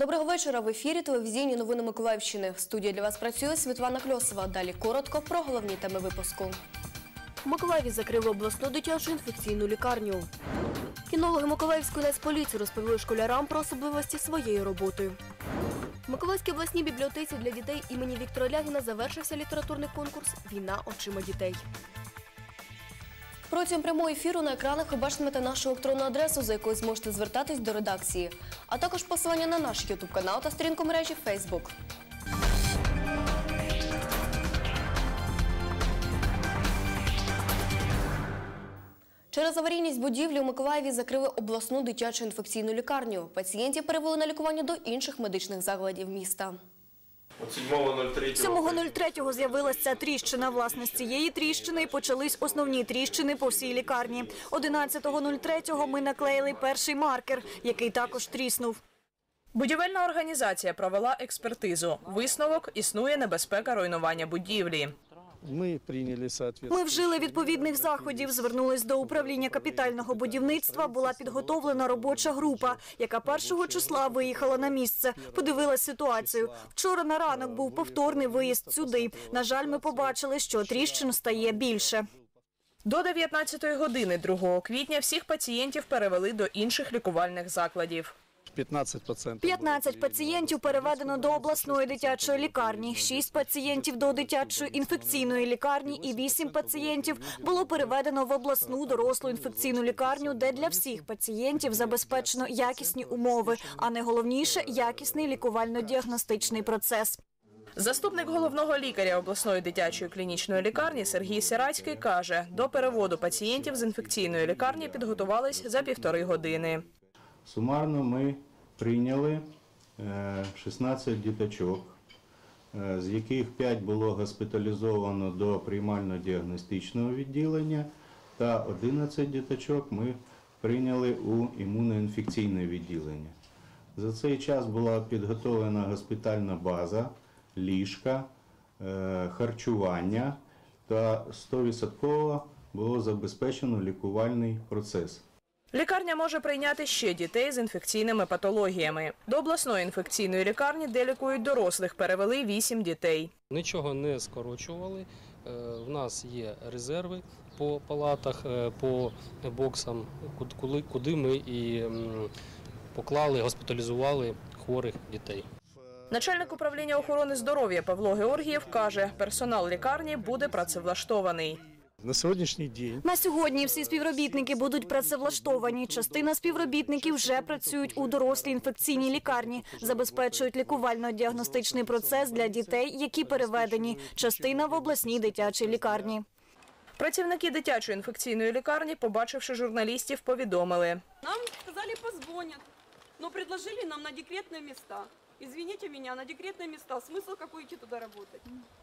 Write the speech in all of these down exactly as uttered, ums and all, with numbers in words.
Доброго вечора. В ефірі телевізійні новини Миколаївщини. В студії для вас працює Світлана Кльосова. Далі коротко про головні теми випуску. В Миколаєві закрили обласну дитячу інфекційну лікарню. Кінологи Миколаївської нацполіції розповіли школярам про особливості своєї роботи. В Миколаївській обласній бібліотеці для дітей імені Віктора Лягіна завершився літературний конкурс «Війна очима дітей». Протягом прямого ефіру на екранах ви бачитимете нашу електронну адресу, за якою зможете звертатись до редакції, а також посилання на наш ютуб-канал та сторінку мережі Фейсбук. Через аварійність будівлі у Миколаєві закрили обласну дитячу інфекційну лікарню. Пацієнтів перевели на лікування до інших медичних закладів міста. сьомого третього з'явилася тріщина. Власне, з цієї тріщини почались основні тріщини по всій лікарні. одинадцятого третього ми наклеїли перший маркер, який також тріснув. Будівельна організація провела експертизу. Висновок – існує небезпека руйнування будівлі. Ми вжили відповідних заходів, звернулись до управління капітального будівництва, була підготовлена робоча група, яка першого числа виїхала на місце, подивилась ситуацію. Вчора на ранок був повторний виїзд сюди. На жаль, ми побачили, що тріщин стає більше. До дев'ятнадцятої години другого квітня всіх пацієнтів перевели до інших лікувальних закладів. п'ятнадцять пацієнтів переведено до обласної дитячої лікарні, шість пацієнтів до дитячої інфекційної лікарні і вісім пацієнтів було переведено в обласну дорослу інфекційну лікарню, де для всіх пацієнтів забезпечено якісні умови, а найголовніше – якісний лікувально-діагностичний процес. Заступник головного лікаря обласної дитячої клінічної лікарні Сергій Сирацький каже, до переводу пацієнтів з інфекційної лікарні підготувались за півтори години. Сумарно ми прийняли шістнадцять діточок, з яких п'ять було госпіталізовано до приймально-діагностичного відділення та одинадцять діточок ми прийняли у імуноінфекційне відділення. За цей час була підготовлена госпітальна база, ліжка, харчування та сто відсотків було забезпечено лікувальний процес. Лікарня може прийняти ще дітей з інфекційними патологіями. До обласної інфекційної лікарні, де лікують дорослих, перевели вісім дітей. Нічого не скорочували. У нас є резерви по палатах, по боксам, куди ми і поклали, госпіталізували хворих дітей. Начальник управління охорони здоров'я Павло Георгієв каже, персонал лікарні буде працевлаштований. На сьогоднішній день. На сьогодні всі співробітники будуть працевлаштовані. Частина співробітників вже працюють у дорослій інфекційній лікарні, забезпечують лікувально-діагностичний процес для дітей, які переведені. Частина в обласній дитячій лікарні. Працівники дитячої інфекційної лікарні, побачивши журналістів, повідомили. Нам сказали, позвонять, але предложили нам на декретні місця. Извините мене, на декретні місця. Смисл який йти туди працювати?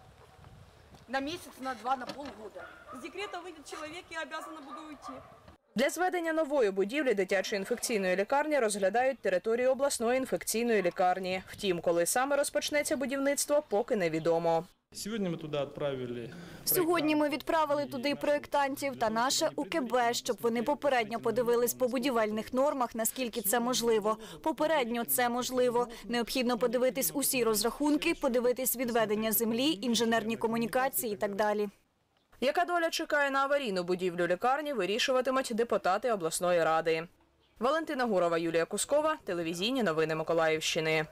На місяць, на два, на полгода. З декрета вийде чоловік і обов'язана буду уйти. Для зведення нової будівлі дитячої інфекційної лікарні розглядають територію обласної інфекційної лікарні. Втім, коли саме розпочнеться будівництво, поки невідомо. Сьогодні ми туди відправили Сьогодні ми відправили туди проєктантів та наше У Ке Бе, щоб вони попередньо подивились по будівельних нормах, наскільки це можливо. Попередньо це можливо. Необхідно подивитись усі розрахунки, подивитись відведення землі, інженерні комунікації і так далі. Яка доля чекає на аварійну будівлю лікарні, вирішуватимуть депутати обласної ради. Валентина Гурова, Юлія Кускова, телевізійні новини Миколаївщини.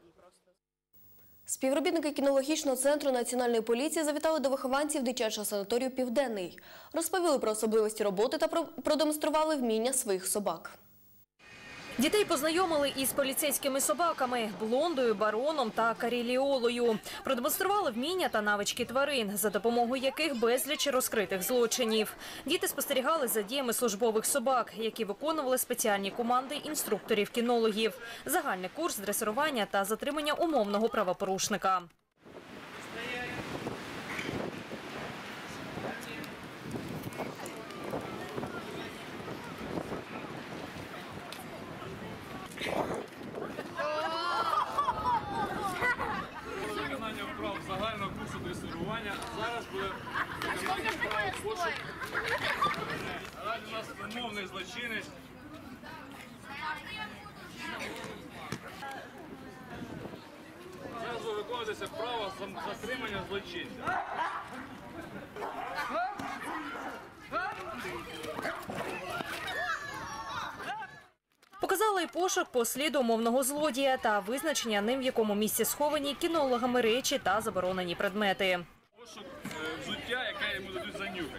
Співробітники кінологічного центру Національної поліції завітали до вихованців дитячого санаторію «Південний». Розповіли про особливості роботи та продемонстрували вміння своїх собак. Дітей познайомили із поліцейськими собаками – блондою, бароном та каріліолою. Продемонстрували вміння та навички тварин, за допомогою яких безліч розкритих злочинів. Діти спостерігали за діями службових собак, які виконували спеціальні команди інструкторів-кінологів. Загальний курс дресирування та затримання умовного правопорушника. загального курсу дресирування. Зараз буде виконання справи пошук. Наразі у нас умовний злочинець. дозволу виконуватися право затримання злочинця. Показали й пошук по сліду умовного злодія та визначення ним, в якому місці сховані кінологами речі та заборонені предмети. Пошук е, взуття, яке йому дадуть занюхати.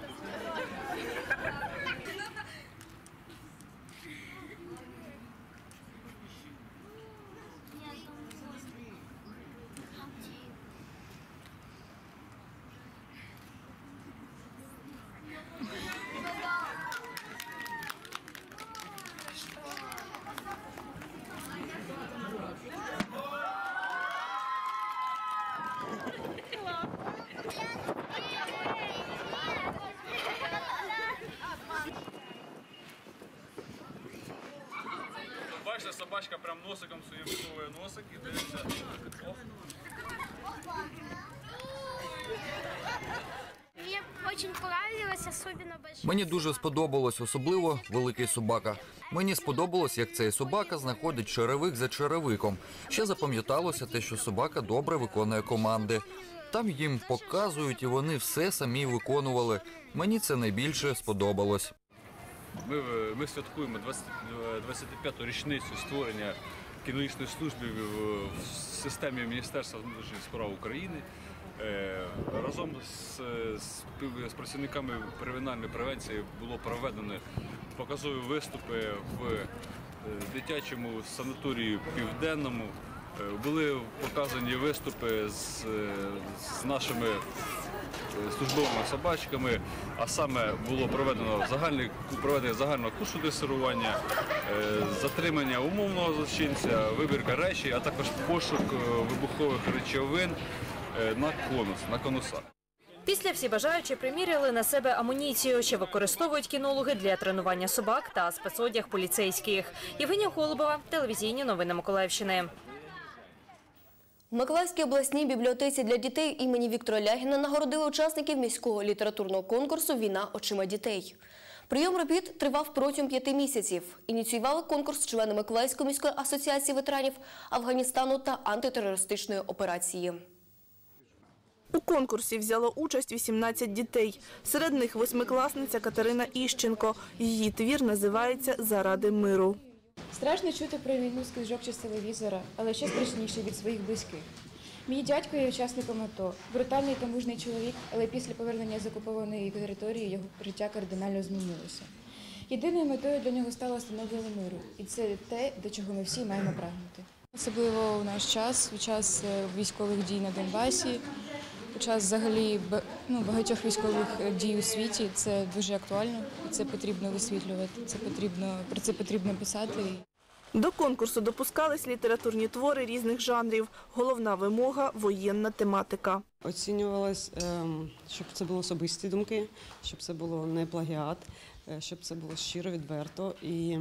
Бачите, собачка прям носиком своїм висовує носик і дивиться. Оп. Мне очень понравилось, особенно большой. Мені дуже сподобалось, особливо великий собака. Мені сподобалось, як цей собака знаходить черевик за черевиком. Ще запам'яталося те, що собака добре виконує команди. Там їм показують, і вони все самі виконували. Мені це найбільше сподобалось. Ми, ми святкуємо двадцять п'яту річницю створення кінологічної служби в системі Міністерства внутрішніх справ України. Разом з, з, з працівниками кримінальної превенції було проведено показові виступи в дитячому санаторії Південному. Були показані виступи з, з нашими службовими собачками, а саме було проведено загальний, проведення загального курсу дресирування, затримання умовного злочинця, вибірка речей, а також пошук вибухових речовин на конус, на конусах. Після всі бажаючі приміряли на себе амуніцію, що використовують кінологи для тренування собак та спецодяг поліцейських. Євгенія Холубова, телевізійні новини Миколаївщини. В Миколаївській обласній бібліотеці для дітей імені Віктора Лягіна нагородили учасників міського літературного конкурсу «Війна очима дітей». Прийом робіт тривав протягом п'яти місяців. Ініціювали конкурс члени Миколаївської міської асоціації ветеранів Афганістану та антитерористичної операції. У конкурсі взяло участь вісімнадцять дітей. Серед них восьмикласниця Катерина Іщенко. Її твір називається «Заради миру». Страшно чути про війну з книжок чи з телевізора, але ще страшніше від своїх близьких. Мій дядько є учасником АТО. Брутальний та мужний чоловік, але після повернення з окупованої території його життя кардинально змінилося. Єдиною метою для нього стало встановлення миру. І це те, до чого ми всі маємо прагнути. Особливо у наш час, у час військових дій на Донбасі, у час взагалі ну, багатьох військових дій у світі. Це дуже актуально, і це потрібно висвітлювати, це потрібно, про це потрібно писати. До конкурсу допускались літературні твори різних жанрів. Головна вимога – воєнна тематика. Оцінювалось, щоб це були особисті думки, щоб це було не плагіат, щоб це було щиро, відверто. І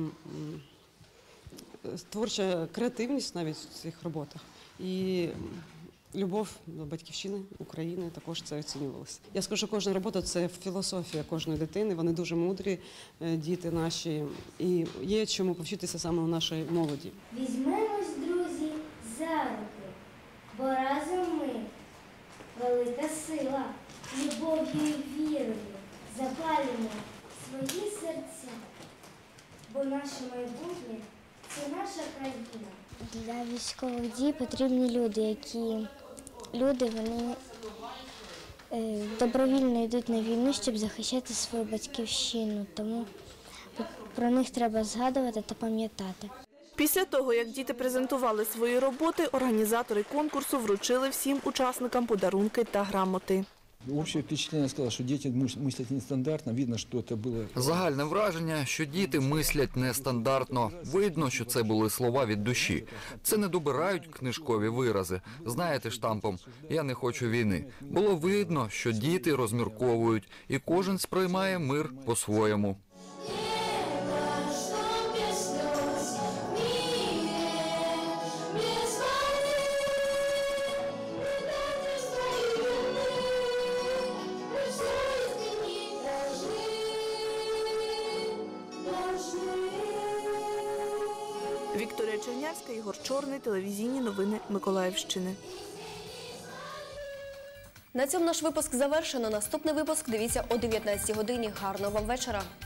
творча креативність навіть в цих роботах. І любов до батьківщини, України також це оцінювалося. Я скажу, що кожна робота – це філософія кожної дитини. Вони дуже мудрі, діти наші. І є чому повчитися саме у нашій молоді. Візьмемось, друзі, за руки, бо разом ми велика сила, любов'ю і вірою запалюємо свої серця, бо наше майбутнє – це наша країна. Для військових дій потрібні люди, які люди, вони е, добровільно йдуть на війну, щоб захищати свою батьківщину, тому про них треба згадувати та пам'ятати. Після того, як діти презентували свої роботи, організатори конкурсу вручили всім учасникам подарунки та грамоти. Общее впечатление сказало, що діти мислять нестандартно, видно, що це було... Загальне враження, що діти мислять нестандартно. Видно, що це були слова від душі. Це не добирають книжкові вирази. Знаєте штампом «я не хочу війни». Було видно, що діти розмірковують, і кожен сприймає мир по-своєму. Вікторія Чернявська, Ігор Чорний, телевізійні новини Миколаївщини. На цьому наш випуск завершено. Наступний випуск дивіться о дев'ятнадцятій годині. Гарного вам вечора.